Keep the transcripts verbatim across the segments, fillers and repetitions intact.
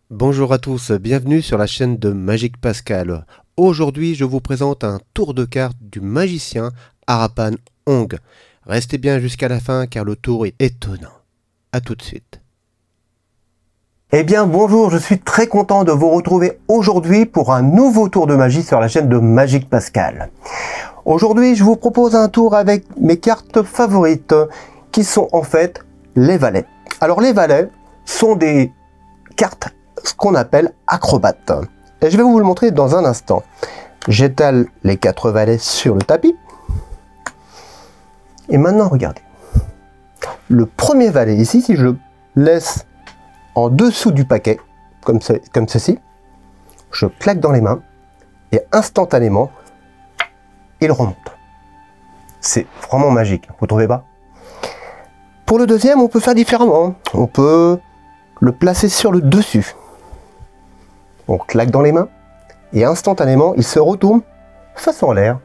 Bonjour à tous, bienvenue sur la chaîne de Magic Pascal. Aujourd'hui, je vous présente un tour de cartes du magicien Harapan Hong. Restez bien jusqu'à la fin car le tour est étonnant. A tout de suite. Eh bien bonjour, je suis très content de vous retrouver aujourd'hui pour un nouveau tour de magie sur la chaîne de Magic Pascal. Aujourd'hui, je vous propose un tour avec mes cartes favorites qui sont en fait les valets. Alors les valets sont des cartes ce qu'on appelle acrobates. Et je vais vous le montrer dans un instant. J'étale les quatre valets sur le tapis. Et maintenant, regardez. Le premier valet ici, si je le laisse en dessous du paquet, comme, ce, comme ceci, je claque dans les mains et instantanément, il remonte. C'est vraiment magique, vous trouvez pas? Pour le deuxième, on peut faire différemment. On peut le placer sur le dessus. On claque dans les mains et instantanément, il se retourne face en l'air,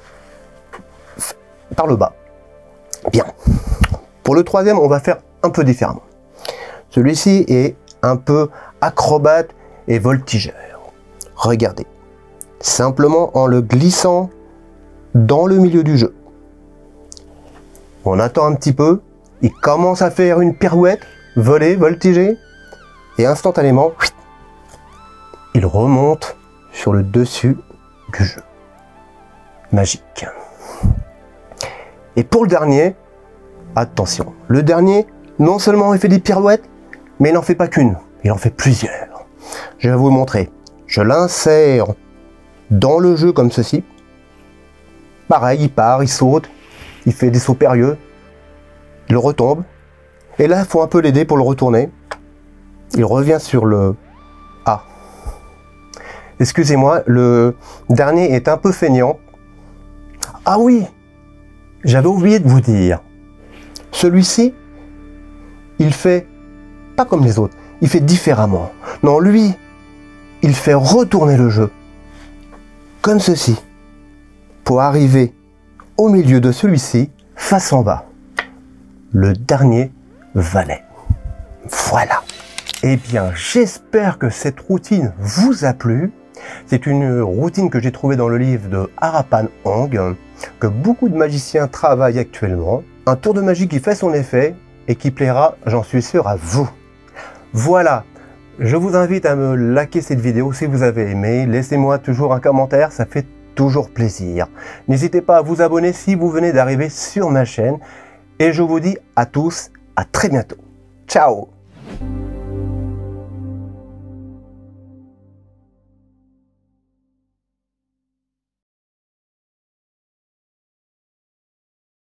par le bas. Bien. Pour le troisième, on va faire un peu différemment. Celui-ci est un peu acrobate et voltigeur. Regardez. Simplement en le glissant dans le milieu du jeu. On attend un petit peu. Il commence à faire une pirouette, voler, voltiger. Et instantanément, il remonte sur le dessus du jeu. Magique. Et pour le dernier, attention. Le dernier, non seulement il fait des pirouettes, mais il n'en fait pas qu'une. Il en fait plusieurs. Je vais vous montrer. Je l'insère dans le jeu comme ceci. Pareil, il part, il saute, il fait des sauts périlleux. Il retombe. Et là, il faut un peu l'aider pour le retourner. Il revient sur le A. Excusez-moi, le dernier est un peu feignant. Ah oui, j'avais oublié de vous dire. Celui-ci, il fait pas comme les autres. Il fait différemment. Non, lui, il fait retourner le jeu. Comme ceci. Pour arriver au milieu de celui-ci, face en bas. Le dernier valet. Voilà. Eh bien, j'espère que cette routine vous a plu. C'est une routine que j'ai trouvée dans le livre de Harapan Hong, que beaucoup de magiciens travaillent actuellement. Un tour de magie qui fait son effet et qui plaira, j'en suis sûr, à vous. Voilà, je vous invite à me liker cette vidéo si vous avez aimé. Laissez-moi toujours un commentaire, ça fait toujours plaisir. N'hésitez pas à vous abonner si vous venez d'arriver sur ma chaîne. Et je vous dis à tous, à très bientôt. Ciao!